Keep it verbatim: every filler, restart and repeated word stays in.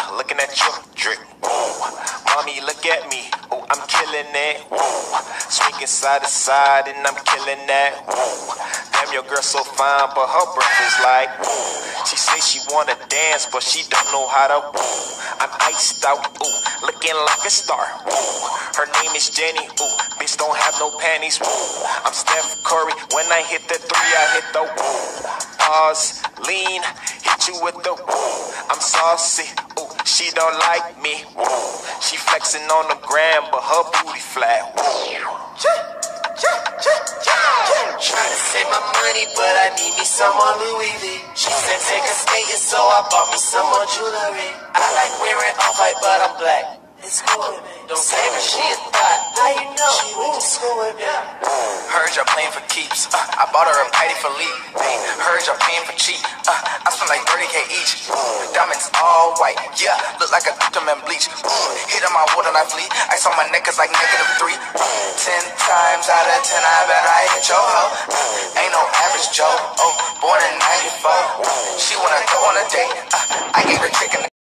looking at your drip. Whoa. Mommy, look at me. Oh, I'm killing it. Whoa. Swinging side to side and I'm killing that. Whoa. Damn, your girl so fine, but her breath is like. Whoa. She say she wanna dance, but she don't know how to. Whoa. I'm iced out. Ooh, looking like a star. Whoa. Her name is Jenny. Ooh, bitch don't have no panties. Whoa. I'm Steph Curry. When I hit the three, I hit the. Whoa. Pause, lean, hit you with the. Whoa. I'm saucy. Ooh, she don't like me. Whoa. She flexing on the gram, but her booty flat. Trying to save my money, but I need me some more Louis V. She said take a skating, so I bought me some more jewelry. I like wearing off-white, but I'm black. It's cool with me. Don't say her she is thought. How you know? She went to school with me. Heard y'all playing for keeps. Uh, I bought her a Mighty Philippe. Hey, heard y'all paying for cheap. Uh, I spent like thirty K each. Diamonds all white. Yeah, look like a victim in bleach. Hit on my water and I flee. Ice on my neck is like negative three. Ten times out of ten, I bet I hit your hoe. Ain't no average Joe. Oh, born in ninety-four. She wanna go on a date. Uh, I gave her chicken.